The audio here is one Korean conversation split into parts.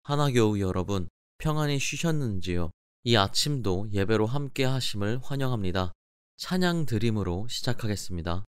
하나교우 여러분, 평안히 쉬셨는지요? 이 아침도 예배로 함께 하심을 환영합니다. 찬양 드림으로 시작하겠습니다.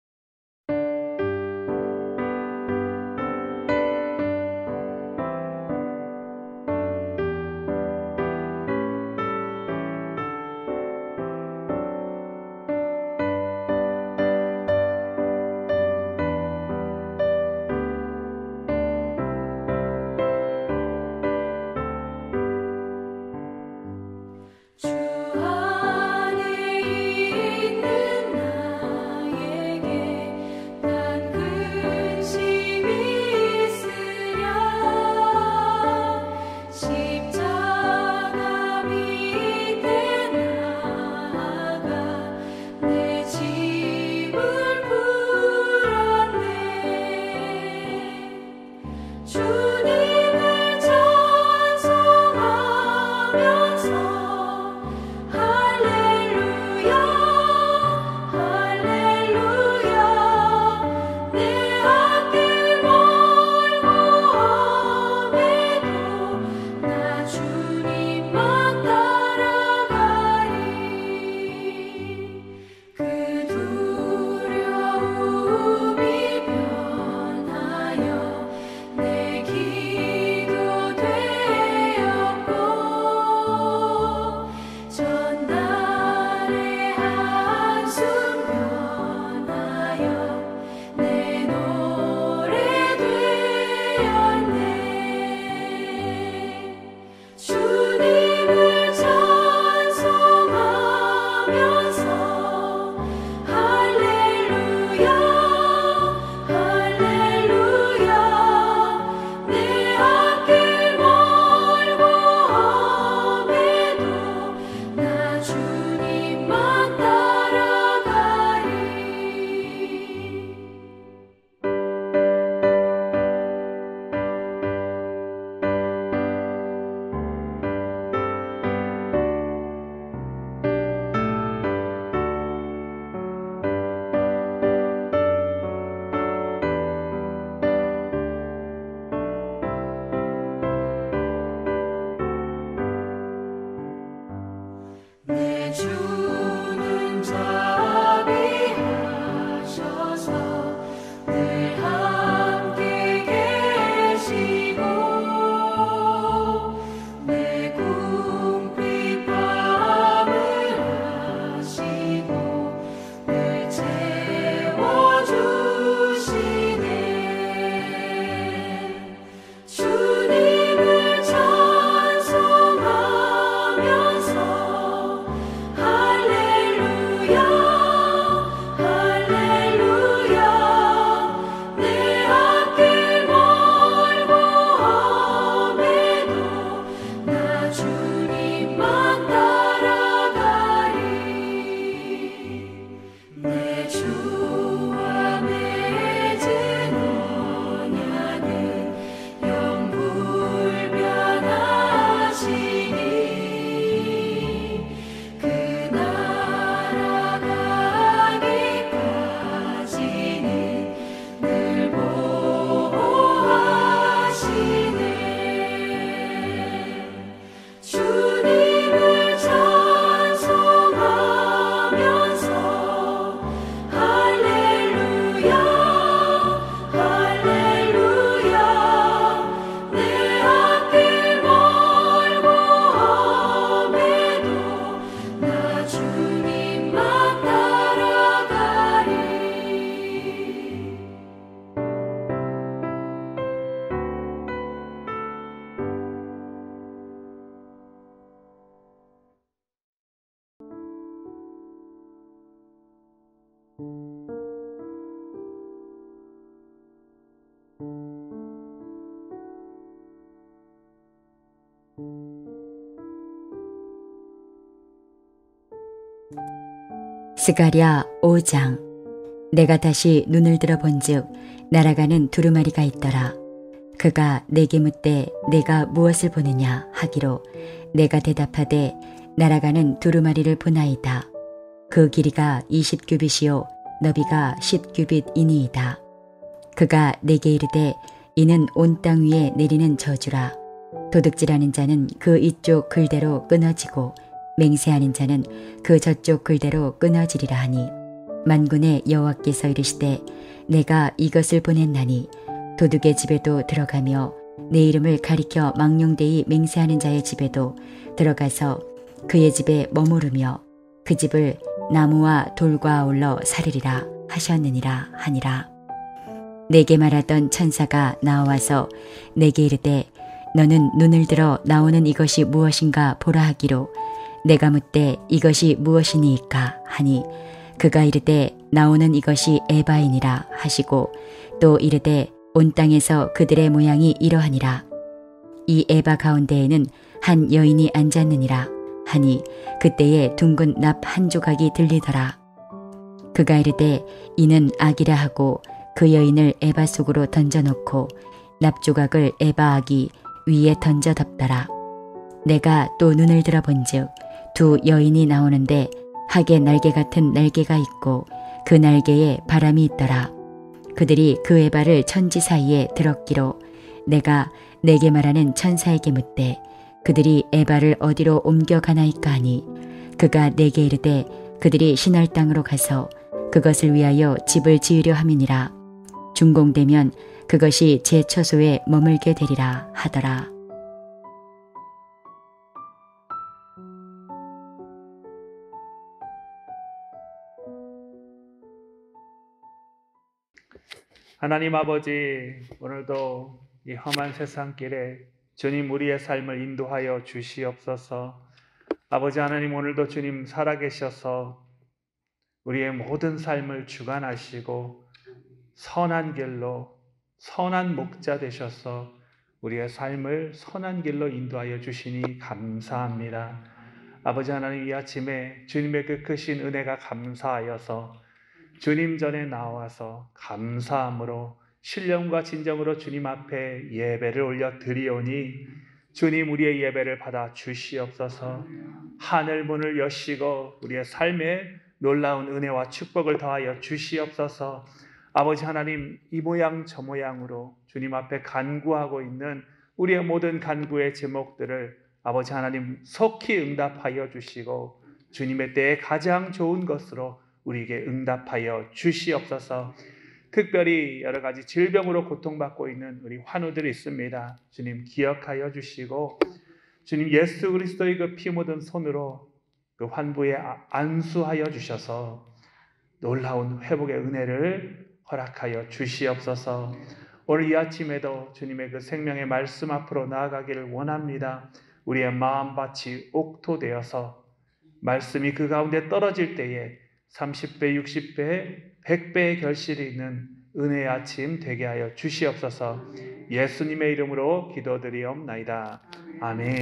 스가랴 5장. 내가 다시 눈을 들어 본즉 날아가는 두루마리가 있더라. 그가 내게 묻되 내가 무엇을 보느냐 하기로 내가 대답하되 날아가는 두루마리를 보나이다. 그 길이가 20규빗이요 너비가 10규빗이니이다. 그가 내게 이르되 이는 온 땅 위에 내리는 저주라. 도둑질하는 자는 그 이쪽 글대로 끊어지고 맹세하는 자는 그 저쪽 글대로 끊어지리라 하니 만군의 여호와께서 이르시되 내가 이것을 보냈나니 도둑의 집에도 들어가며 내 이름을 가리켜 망령되이 맹세하는 자의 집에도 들어가서 그의 집에 머무르며 그 집을 나무와 돌과 아울러 살리리라 하셨느니라 하니라. 내게 말하던 천사가 나와서 내게 이르되 너는 눈을 들어 나오는 이것이 무엇인가 보라 하기로 내가 묻되 이것이 무엇이니이까 하니 그가 이르되 나오는 이것이 에바이니라 하시고 또 이르되 온 땅에서 그들의 모양이 이러하니라. 이 에바 가운데에는 한 여인이 앉았느니라 하니 그때에 둥근 납 한 조각이 들리더라. 그가 이르되 이는 악이라 하고 그 여인을 에바 속으로 던져놓고 납 조각을 에바 아기 위에 던져 덮더라. 내가 또 눈을 들어본즉 두 여인이 나오는데 학의 날개 같은 날개가 있고 그 날개에 바람이 있더라. 그들이 그 에바를 천지 사이에 들었기로 내가 내게 말하는 천사에게 묻되 그들이 에바를 어디로 옮겨가나이까 하니 그가 내게 이르되 그들이 신할 땅으로 가서 그것을 위하여 집을 지으려 함이니라. 준공되면 그것이 제 처소에 머물게 되리라 하더라. 하나님 아버지, 오늘도 이 험한 세상길에 주님 우리의 삶을 인도하여 주시옵소서. 아버지 하나님, 오늘도 주님 살아계셔서 우리의 모든 삶을 주관하시고 선한 길로 선한 목자 되셔서 우리의 삶을 선한 길로 인도하여 주시니 감사합니다. 아버지 하나님, 이 아침에 주님의 그 크신 은혜가 감사하여서 주님 전에 나와서 감사함으로 신령과 진정으로 주님 앞에 예배를 올려 드리오니 주님 우리의 예배를 받아 주시옵소서. 하늘 문을 여시고 우리의 삶에 놀라운 은혜와 축복을 더하여 주시옵소서. 아버지 하나님, 이 모양 저 모양으로 주님 앞에 간구하고 있는 우리의 모든 간구의 제목들을 아버지 하나님 속히 응답하여 주시고 주님의 때에 가장 좋은 것으로 우리에게 응답하여 주시옵소서. 특별히 여러 가지 질병으로 고통받고 있는 우리 환우들이 있습니다. 주님 기억하여 주시고 주님 예수 그리스도의 그 피 묻은 손으로 그 환부에 안수하여 주셔서 놀라운 회복의 은혜를 허락하여 주시옵소서. 오늘 이 아침에도 주님의 그 생명의 말씀 앞으로 나아가기를 원합니다. 우리의 마음밭이 옥토되어서 말씀이 그 가운데 떨어질 때에 30배, 60배, 100배의 결실이 있는 은혜의 아침 되게 하여 주시옵소서. 예수님의 이름으로 기도드리옵나이다. 아멘.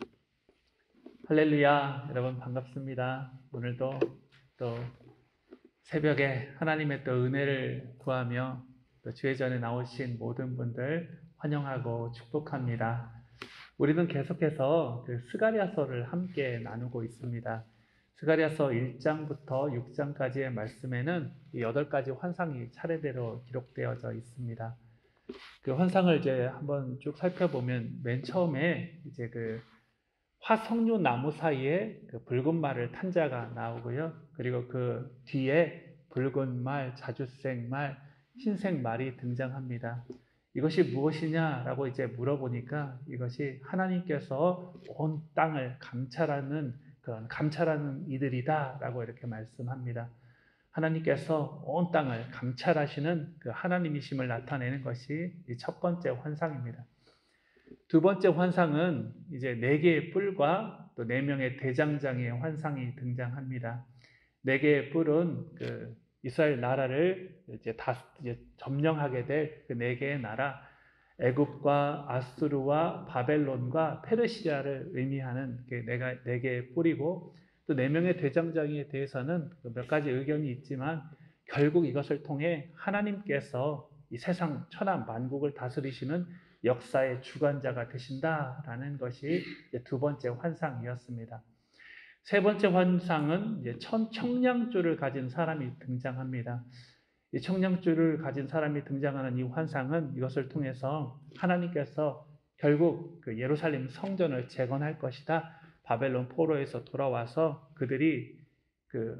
할렐루야. 여러분 반갑습니다. 오늘도 또 새벽에 하나님의 또 은혜를 구하며 또 주의 전에 나오신 모든 분들 환영하고 축복합니다. 우리는 계속해서 그 스가랴서를 함께 나누고 있습니다. 스가랴서 1장부터 6장까지의 말씀에는 이 8가지 환상이 차례대로 기록되어져 있습니다. 그 환상을 이제 한번 쭉 살펴보면 맨 처음에 이제 그 화석류 나무 사이에 그 붉은 말을 탄 자가 나오고요. 그리고 그 뒤에 붉은 말, 자주색 말, 흰색 말이 등장합니다. 이것이 무엇이냐라고 이제 물어보니까 이것이 하나님께서 온 땅을 감찰하는 그런 감찰하는 이들이다라고 이렇게 말씀합니다. 하나님께서 온 땅을 감찰하시는 그 하나님이심을 나타내는 것이 이 첫 번째 환상입니다. 두 번째 환상은 이제 4개의 뿔과 또 4명의 대장장이의 환상이 등장합니다. 4개의 뿔은 그 이스라엘 나라를 이제 점령하게 될 그 4개의 나라, 애굽과 아수르와 바벨론과 페르시아를 의미하는 그 4개의 뿔이고, 또 4명의 대장장이에 대해서는 몇 가지 의견이 있지만 결국 이것을 통해 하나님께서 이 세상 천하 만국을 다스리시는 역사의 주관자가 되신다라는 것이 두 번째 환상이었습니다. 세 번째 환상은 이제 청량줄을 가진 사람이 등장합니다. 이 청량줄을 가진 사람이 등장하는 이 환상은 이것을 통해서 하나님께서 결국 그 예루살렘 성전을 재건할 것이다. 바벨론 포로에서 돌아와서 그들이 그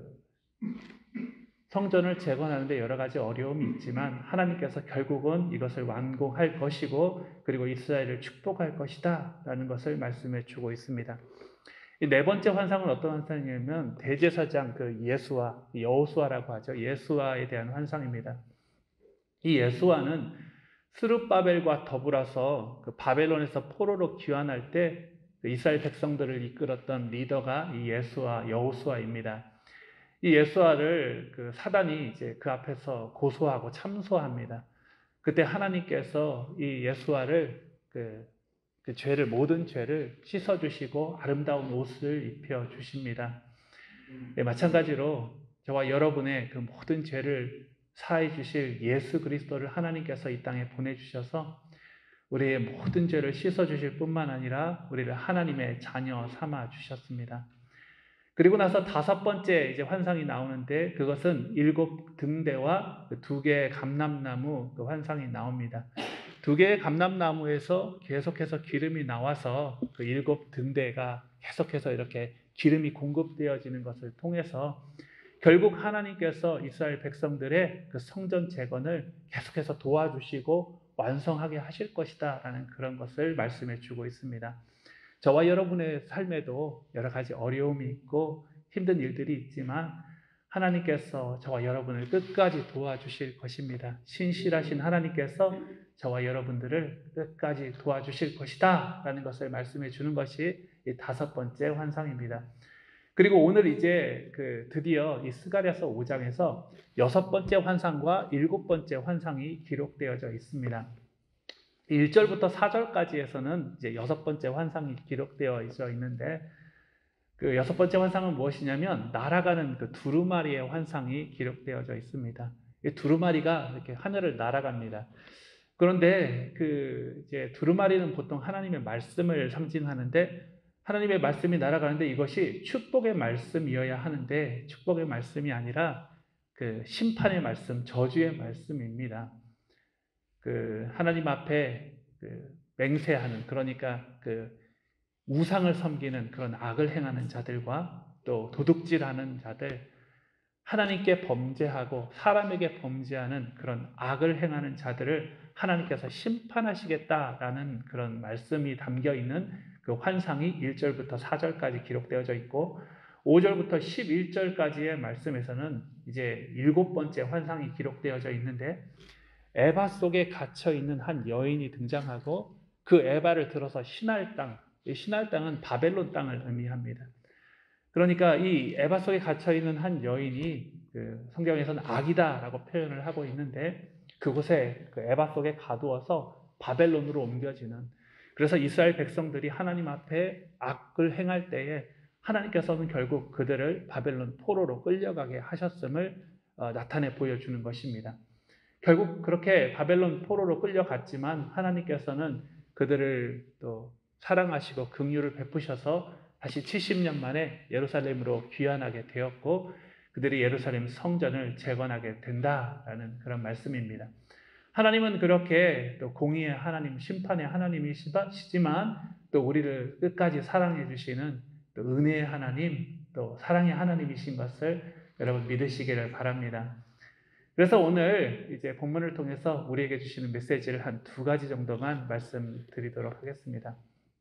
성전을 재건하는데 여러 가지 어려움이 있지만 하나님께서 결국은 이것을 완공할 것이고 그리고 이스라엘을 축복할 것이다 라는 것을 말씀해 주고 있습니다. 이 네 번째 환상은 어떤 환상이냐면 대제사장 그 예수와 여호수아라고 하죠. 예수아에 대한 환상입니다. 이 예수아는 스룹바벨과 더불어서 그 바벨론에서 포로로 귀환할 때 그 이스라엘 백성들을 이끌었던 리더가 이 예수아, 여호수아입니다. 이 예수아를 그 사단이 이제 그 앞에서 고소하고 참소합니다. 그때 하나님께서 이 예수아를 그 죄를 모든 죄를 씻어주시고 아름다운 옷을 입혀 주십니다. 네, 마찬가지로 저와 여러분의 그 모든 죄를 사해 주실 예수 그리스도를 하나님께서 이 땅에 보내주셔서 우리의 모든 죄를 씻어 주실 뿐만 아니라 우리를 하나님의 자녀 삼아 주셨습니다. 그리고 나서 다섯 번째 이제 환상이 나오는데 그것은 일곱 등대와 두 개의 감람나무 그 환상이 나옵니다. 두 개의 감람나무에서 계속해서 기름이 나와서 그 일곱 등대가 계속해서 이렇게 기름이 공급되어지는 것을 통해서 결국 하나님께서 이스라엘 백성들의 그 성전 재건을 계속해서 도와주시고 완성하게 하실 것이다 라는 그런 것을 말씀해 주고 있습니다. 저와 여러분의 삶에도 여러 가지 어려움이 있고 힘든 일들이 있지만 하나님께서 저와 여러분을 끝까지 도와주실 것입니다. 신실하신 하나님께서 저와 여러분들을 끝까지 도와주실 것이다 라는 것을 말씀해 주는 것이 이 다섯 번째 환상입니다. 그리고 오늘 이제 드디어 이 스가랴서 5장에서 여섯 번째 환상과 일곱 번째 환상이 기록되어져 있습니다. 1절부터 4절까지에서는 이제 여섯 번째 환상이 기록되어 있는데 그 여섯 번째 환상은 무엇이냐면 날아가는 그 두루마리의 환상이 기록되어져 있습니다. 이 두루마리가 이렇게 하늘을 날아갑니다. 그런데 이제 두루마리는 보통 하나님의 말씀을 상징하는데 하나님의 말씀이 날아가는데 이것이 축복의 말씀이어야 하는데 축복의 말씀이 아니라 그 심판의 말씀, 저주의 말씀입니다. 하나님 앞에 맹세하는, 그러니까 우상을 섬기는 그런 악을 행하는 자들과 또 도둑질하는 자들, 하나님께 범죄하고 사람에게 범죄하는 그런 악을 행하는 자들을 하나님께서 심판하시겠다라는 그런 말씀이 담겨 있는 그 환상이 1절부터 4절까지 기록되어져 있고 5절부터 11절까지의 말씀에서는 이제 일곱 번째 환상이 기록되어져 있는데 에바 속에 갇혀 있는 한 여인이 등장하고 그 에바를 들어서 시날 땅, 이 시날 땅은 바벨론 땅을 의미합니다. 그러니까 이 에바 속에 갇혀 있는 한 여인이 성경에서는 악이다라고 표현을 하고 있는데 그곳에 에바 속에 가두어서 바벨론으로 옮겨지는, 그래서 이스라엘 백성들이 하나님 앞에 악을 행할 때에 하나님께서는 결국 그들을 바벨론 포로로 끌려가게 하셨음을 나타내 보여주는 것입니다. 결국 그렇게 바벨론 포로로 끌려갔지만 하나님께서는 그들을 또 사랑하시고 긍휼을 베푸셔서 다시 70년 만에 예루살렘으로 귀환하게 되었고 그들이 예루살렘 성전을 재건하게 된다라는 그런 말씀입니다. 하나님은 그렇게 또 공의의 하나님, 심판의 하나님이시지만 또 우리를 끝까지 사랑해 주시는 또 은혜의 하나님, 또 사랑의 하나님이신 것을 여러분 믿으시기를 바랍니다. 그래서 오늘 이제 본문을 통해서 우리에게 주시는 메시지를 한 두 가지 정도만 말씀드리도록 하겠습니다.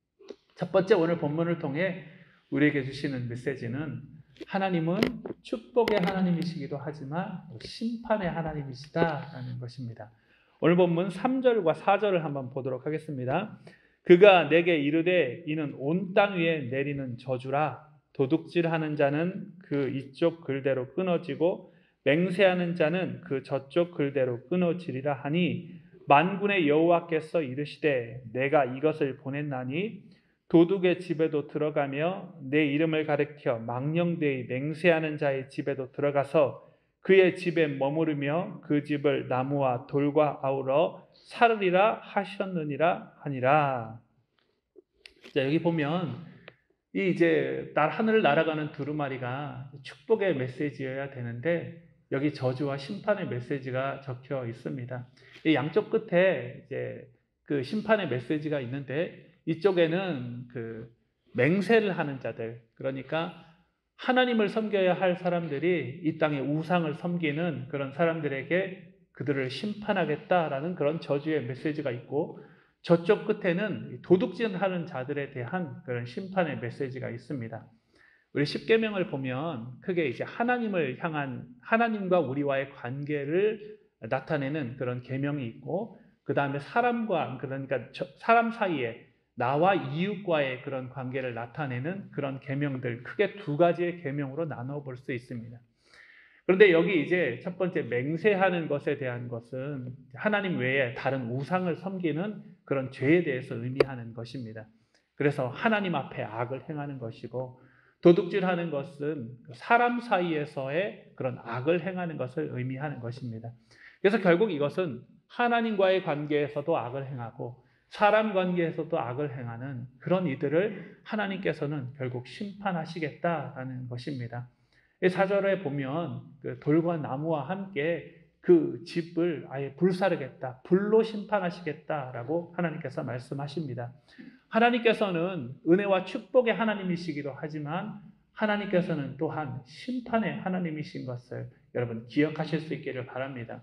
첫 번째, 오늘 본문을 통해 우리에게 주시는 메시지는 하나님은 축복의 하나님이시기도 하지만 심판의 하나님이시다라는 것입니다. 오늘 본문 3절과 4절을 한번 보도록 하겠습니다. 그가 내게 이르되 이는 온 땅 위에 내리는 저주라. 도둑질하는 자는 그 이쪽 글대로 끊어지고 맹세하는 자는 그 저쪽 글대로 끊어지리라 하니 만군의 여호와께서 이르시되 내가 이것을 보냈나니 도둑의 집에도 들어가며 내 이름을 가리켜 망령되이 맹세하는 자의 집에도 들어가서 그의 집에 머무르며 그 집을 나무와 돌과 아우러 살으리라 하셨느니라 하니라. 자, 여기 보면 이 이제 하늘을 날아가는 두루마리가 축복의 메시지여야 되는데 여기 저주와 심판의 메시지가 적혀 있습니다. 이 양쪽 끝에 이제 그 심판의 메시지가 있는데 이쪽에는 그 맹세를 하는 자들, 그러니까 하나님을 섬겨야 할 사람들이 이 땅의 우상을 섬기는 그런 사람들에게 그들을 심판하겠다라는 그런 저주의 메시지가 있고, 저쪽 끝에는 도둑질하는 자들에 대한 그런 심판의 메시지가 있습니다. 우리 십계명을 보면 크게 이제 하나님을 향한, 하나님과 우리와의 관계를 나타내는 그런 계명이 있고, 그 다음에 사람과, 그러니까 사람 사이에 나와 이웃과의 그런 관계를 나타내는 그런 계명들, 크게 두 가지의 계명으로 나눠 볼 수 있습니다. 그런데 여기 이제 첫 번째 맹세하는 것에 대한 것은 하나님 외에 다른 우상을 섬기는 그런 죄에 대해서 의미하는 것입니다. 그래서 하나님 앞에 악을 행하는 것이고, 도둑질하는 것은 사람 사이에서의 그런 악을 행하는 것을 의미하는 것입니다. 그래서 결국 이것은 하나님과의 관계에서도 악을 행하고 사람 관계에서도 악을 행하는 그런 이들을 하나님께서는 결국 심판하시겠다라는 것입니다. 4절에 보면 그 돌과 나무와 함께 그 집을 아예 불사르겠다, 불로 심판하시겠다라고 하나님께서 말씀하십니다. 하나님께서는 은혜와 축복의 하나님이시기도 하지만 하나님께서는 또한 심판의 하나님이신 것을 여러분 기억하실 수 있기를 바랍니다.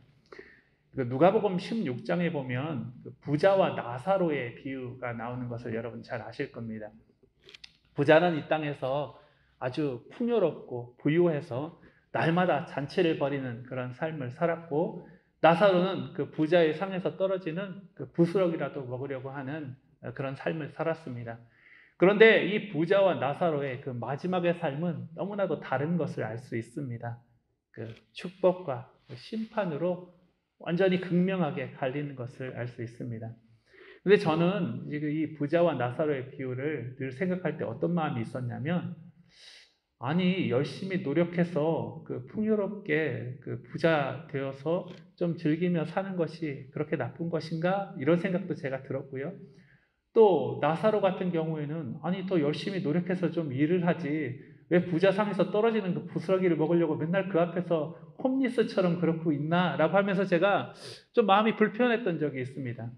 누가복음 16장에 보면 부자와 나사로의 비유가 나오는 것을 여러분 잘 아실 겁니다. 부자는 이 땅에서 아주 풍요롭고 부유해서 날마다 잔치를 벌이는 그런 삶을 살았고, 나사로는 그 부자의 상에서 떨어지는 그 부스러기라도 먹으려고 하는 그런 삶을 살았습니다. 그런데 이 부자와 나사로의 그 마지막의 삶은 너무나도 다른 것을 알 수 있습니다. 그 축복과 심판으로 완전히 극명하게 갈리는 것을 알 수 있습니다. 근데 저는 이 부자와 나사로의 비유를 늘 생각할 때 어떤 마음이 있었냐면, 아니 열심히 노력해서 그 풍요롭게 그 부자 되어서 좀 즐기며 사는 것이 그렇게 나쁜 것인가? 이런 생각도 제가 들었고요. 또 나사로 같은 경우에는 아니 더 열심히 노력해서 좀 일을 하지 왜 부자 상에서 떨어지는 그 부스러기를 먹으려고 맨날 그 앞에서 홈리스처럼 그러고 있나? 라고 하면서 제가 좀 마음이 불편했던 적이 있습니다.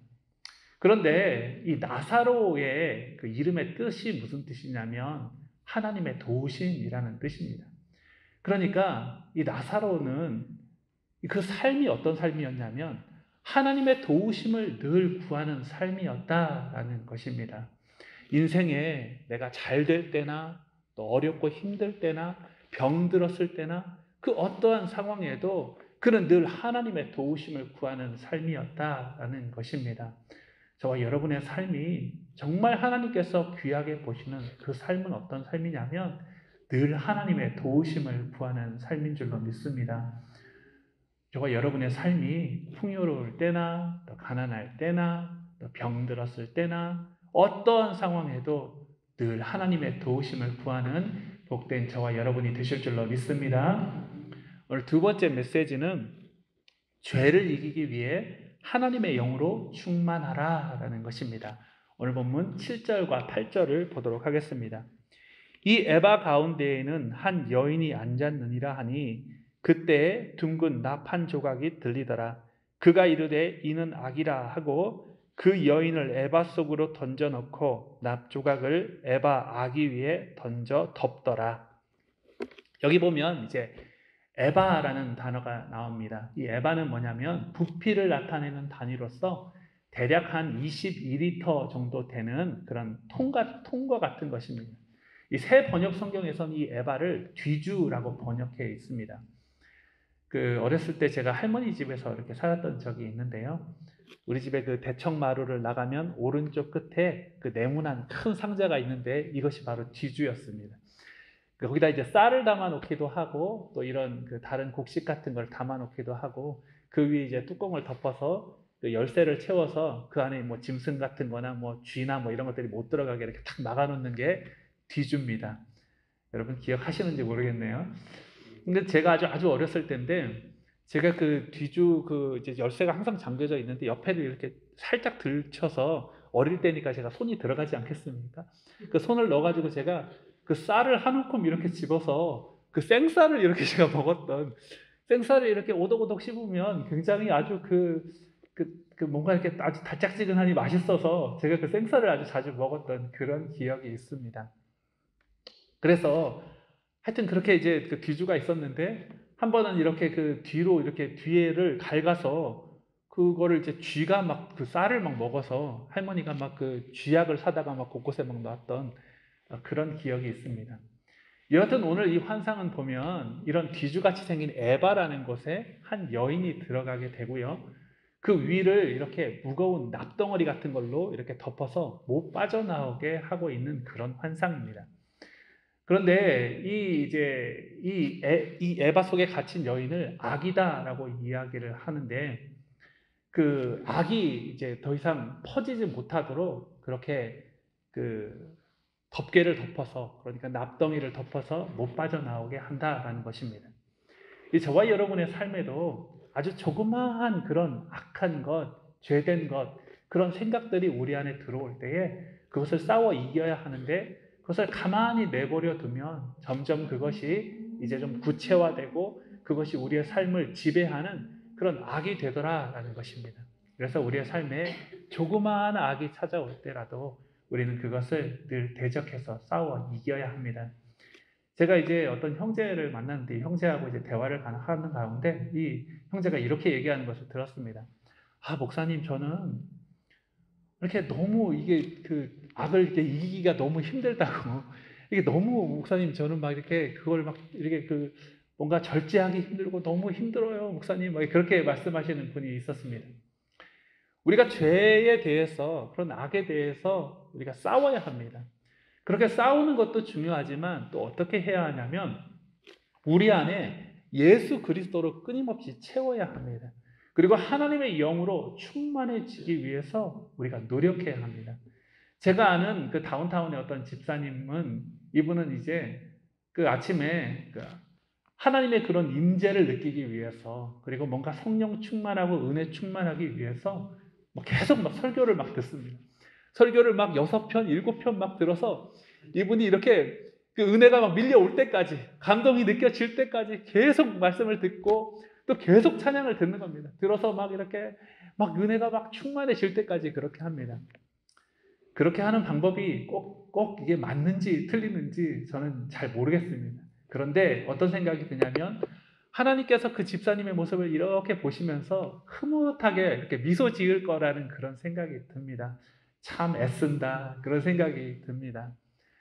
그런데 이 나사로의 그 이름의 뜻이 무슨 뜻이냐면 하나님의 도우심이라는 뜻입니다. 그러니까 이 나사로는 그 삶이 어떤 삶이었냐면 하나님의 도우심을 늘 구하는 삶이었다라는 것입니다. 인생에 내가 잘 될 때나 또 어렵고 힘들 때나 병들었을 때나 그 어떠한 상황에도 그는 늘 하나님의 도우심을 구하는 삶이었다라는 것입니다. 저와 여러분의 삶이 정말 하나님께서 귀하게 보시는 그 삶은 어떤 삶이냐면 늘 하나님의 도우심을 구하는 삶인 줄로 믿습니다. 저와 여러분의 삶이 풍요로울 때나 또 가난할 때나 또 병들었을 때나 어떠한 상황에도 늘 하나님의 도우심을 구하는 복된 저와 여러분이 되실 줄로 믿습니다. 오늘 두 번째 메시지는 죄를 이기기 위해 하나님의 영으로 충만하라 라는 것입니다. 오늘 본문 7절과 8절을 보도록 하겠습니다. 이 에바 가운데에는 한 여인이 앉았느니라 하니 그때 둥근 납 한 조각이 들리더라. 그가 이르되 이는 악이라 하고 그 여인을 에바 속으로 던져 넣고 납 조각을 에바 아기 위에 던져 덮더라. 여기 보면 이제 에바라는 단어가 나옵니다. 이 에바는 뭐냐면 부피를 나타내는 단위로서 대략 한 22리터 정도 되는 그런 통과 같은 것입니다. 이 새 번역 성경에서는 이 에바를 뒤주라고 번역해 있습니다. 어렸을 때 제가 할머니 집에서 이렇게 살았던 적이 있는데요. 우리 집에 그 대청마루를 나가면 오른쪽 끝에 그 네모난 큰 상자가 있는데 이것이 바로 뒤주였습니다. 거기다 이제 쌀을 담아 놓기도 하고 또 이런 그 다른 곡식 같은 걸 담아 놓기도 하고 그 위에 이제 뚜껑을 덮어서 그 열쇠를 채워서 그 안에 뭐 짐승 같은 거나 뭐 쥐나 뭐 이런 것들이 못 들어가게 이렇게 탁 막아 놓는 게 뒤주입니다. 여러분 기억하시는지 모르겠네요. 근데 제가 아주 어렸을 때인데 제가 그 뒤주 그 이제 열쇠가 항상 잠겨져 있는데 옆에를 이렇게 살짝 들쳐서 어릴 때니까 제가 손이 들어가지 않겠습니까? 그 손을 넣어가지고 제가 그 쌀을 한 움큼 이렇게 집어서 그 생쌀을 이렇게 제가 먹었던, 생쌀을 이렇게 오독오독 씹으면 굉장히 아주 그 그 뭔가 이렇게 아주 달짝지근하니 맛있어서 제가 그 생선을 아주 자주 먹었던 그런 기억이 있습니다. 그래서 하여튼 그렇게 이제 그 뒤주가 있었는데 한 번은 이렇게 그 뒤로 이렇게 뒤에를 갉아서 그거를 이제 쥐가 막 그 쌀을 막 먹어서 할머니가 막 그 쥐약을 사다가 막 곳곳에 막 놨던 그런 기억이 있습니다. 여하튼 오늘 이 환상은 보면 이런 뒤주같이 생긴 에바라는 곳에 한 여인이 들어가게 되고요. 그 위를 이렇게 무거운 납덩어리 같은 걸로 이렇게 덮어서 못 빠져나오게 하고 있는 그런 환상입니다. 그런데 이 에바 속에 갇힌 여인을 악이다라고 이야기를 하는데 그 악이 이제 더 이상 퍼지지 못하도록 그렇게 그 덮개를 덮어서 그러니까 납덩이를 덮어서 못 빠져나오게 한다라는 것입니다. 이 저와 여러분의 삶에도 아주 조그마한 그런 악한 것, 죄된 것, 그런 생각들이 우리 안에 들어올 때에 그것을 싸워 이겨야 하는데 그것을 가만히 내버려 두면 점점 그것이 이제 좀 구체화되고 그것이 우리의 삶을 지배하는 그런 악이 되더라라는 것입니다. 그래서 우리의 삶에 조그마한 악이 찾아올 때라도 우리는 그것을 늘 대적해서 싸워 이겨야 합니다. 제가 이제 어떤 형제를 만났는데 형제하고 이제 대화를 하는 가운데 이 형제가 이렇게 얘기하는 것을 들었습니다. 아, 목사님, 저는 이렇게 너무 이게 그 악을 이렇게 이기기가 너무 힘들다고. 이게 너무 목사님, 저는 막 이렇게 그걸 막 이렇게 그 뭔가 절제하기 힘들고 너무 힘들어요, 목사님. 막 그렇게 말씀하시는 분이 있었습니다. 우리가 죄에 대해서 그런 악에 대해서 우리가 싸워야 합니다. 그렇게 싸우는 것도 중요하지만 또 어떻게 해야 하냐면 우리 안에 예수 그리스도로 끊임없이 채워야 합니다. 그리고 하나님의 영으로 충만해지기 위해서 우리가 노력해야 합니다. 제가 아는 그 다운타운의 어떤 집사님은 이분은 이제 그 아침에 그 하나님의 그런 임재를 느끼기 위해서 그리고 뭔가 성령 충만하고 은혜 충만하기 위해서 계속 막 설교를 막 듣습니다. 설교를 막 6편, 7편 막 들어서 이분이 이렇게 그 은혜가 막 밀려올 때까지, 감동이 느껴질 때까지 계속 말씀을 듣고 또 계속 찬양을 듣는 겁니다. 들어서 막 이렇게 막 은혜가 막 충만해질 때까지 그렇게 합니다. 그렇게 하는 방법이 꼭 이게 맞는지 틀리는지 저는 잘 모르겠습니다. 그런데 어떤 생각이 드냐면 하나님께서 그 집사님의 모습을 이렇게 보시면서 흐뭇하게 이렇게 미소 지을 거라는 그런 생각이 듭니다. 참 애쓴다 그런 생각이 듭니다.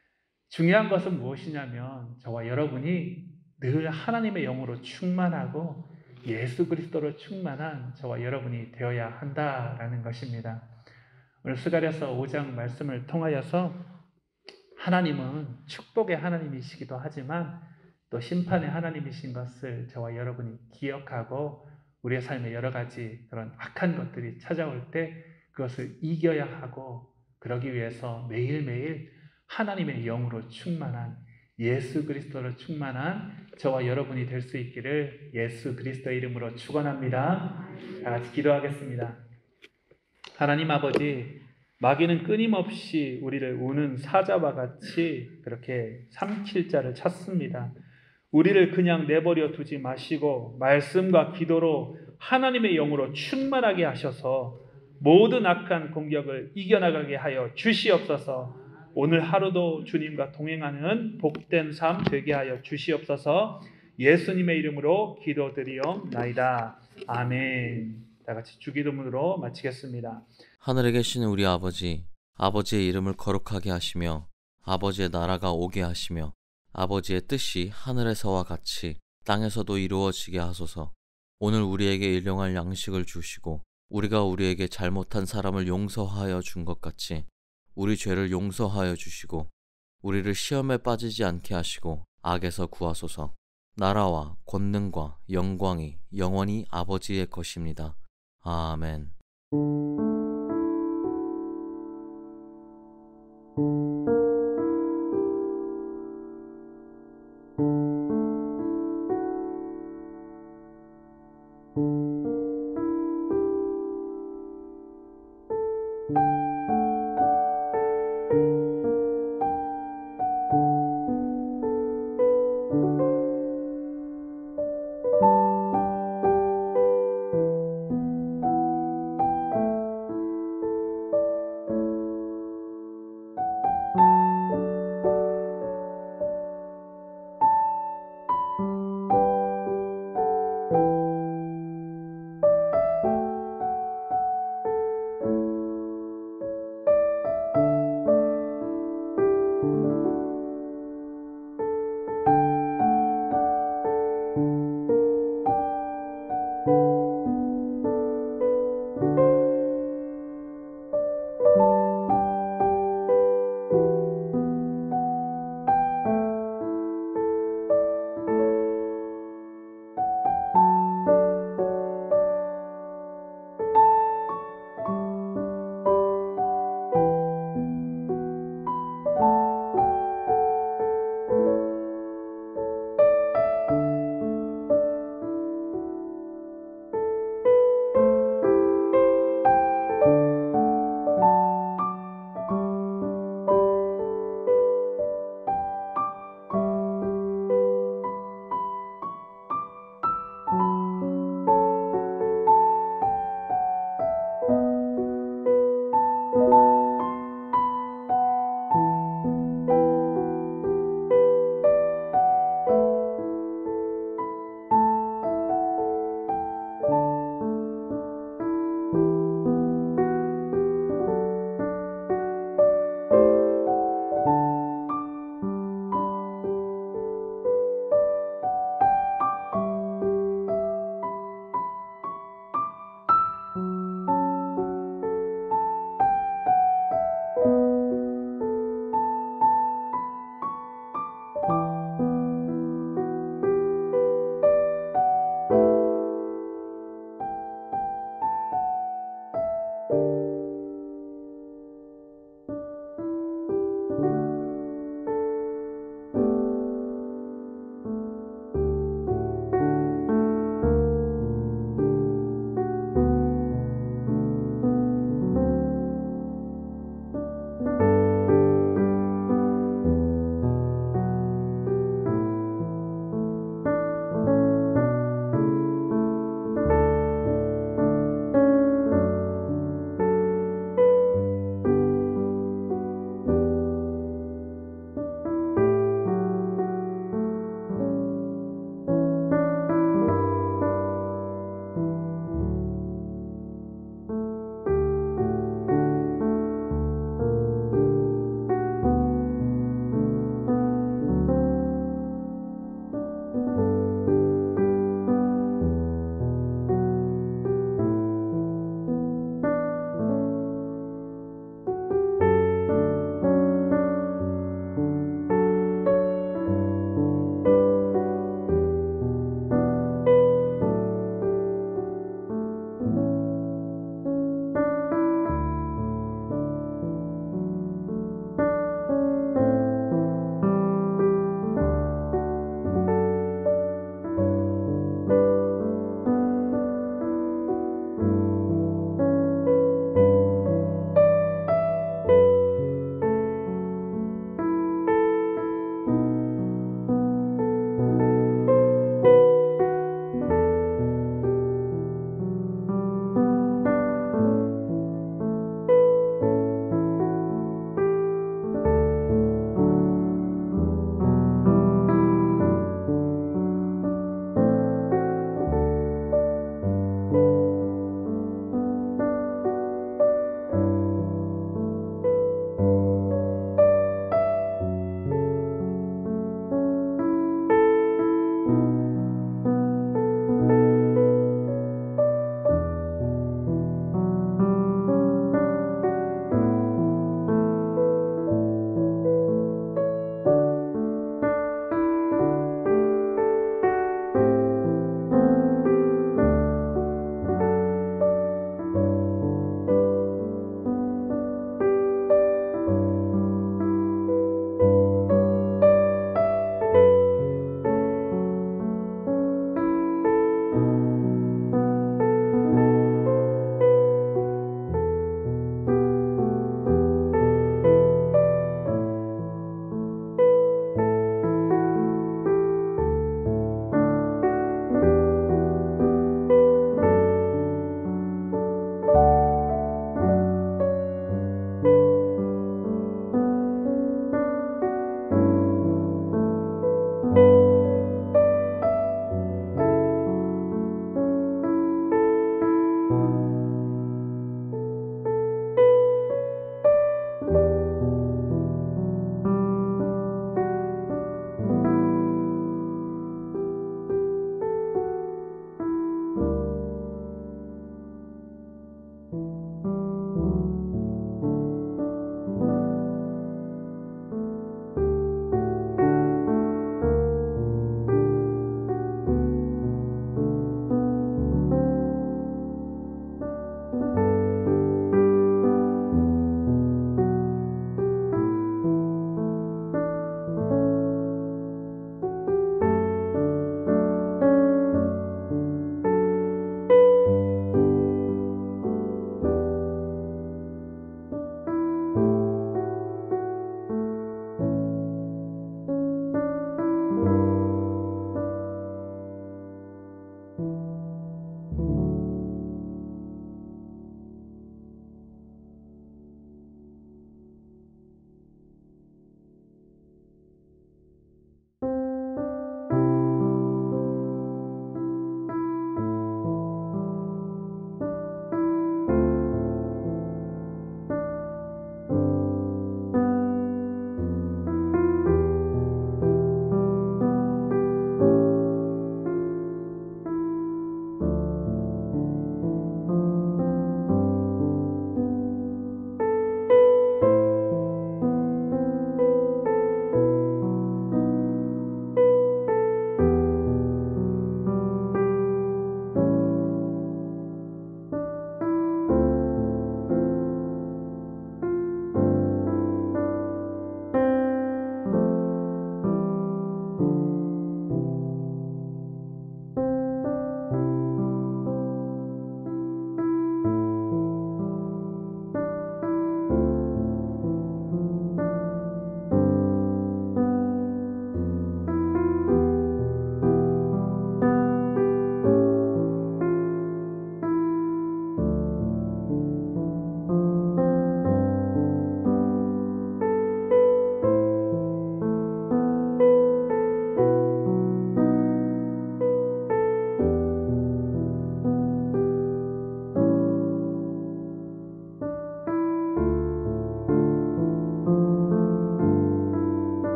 중요한 것은 무엇이냐면 저와 여러분이 늘 하나님의 영으로 충만하고 예수 그리스도로 충만한 저와 여러분이 되어야 한다라는 것입니다. 오늘 스가랴서 5장 말씀을 통하여서 하나님은 축복의 하나님이시기도 하지만 또 심판의 하나님이신 것을 저와 여러분이 기억하고 우리의 삶에 여러 가지 그런 악한 것들이 찾아올 때 그것을 이겨야 하고 그러기 위해서 매일매일 하나님의 영으로 충만한 예수 그리스도로 충만한 저와 여러분이 될 수 있기를 예수 그리스도의 이름으로 축원합니다. 다 같이 기도하겠습니다. 하나님 아버지, 마귀는 끊임없이 우리를 우는 사자와 같이 그렇게 삼킬 자를 찾습니다. 우리를 그냥 내버려 두지 마시고 말씀과 기도로 하나님의 영으로 충만하게 하셔서 모든 악한 공격을 이겨나가게 하여 주시옵소서. 오늘 하루도 주님과 동행하는 복된 삶 되게 하여 주시옵소서. 예수님의 이름으로 기도드리옵나이다. 아멘. 다 같이 주기도문으로 마치겠습니다. 하늘에 계시는 우리 아버지, 아버지의 이름을 거룩하게 하시며 아버지의 나라가 오게 하시며 아버지의 뜻이 하늘에서와 같이 땅에서도 이루어지게 하소서. 오늘 우리에게 일용할 양식을 주시고 우리가 우리에게 잘못한 사람을 용서하여 준 것 같이 우리 죄를 용서하여 주시고 우리를 시험에 빠지지 않게 하시고 악에서 구하소서. 나라와 권능과 영광이 영원히 아버지의 것입니다. 아멘.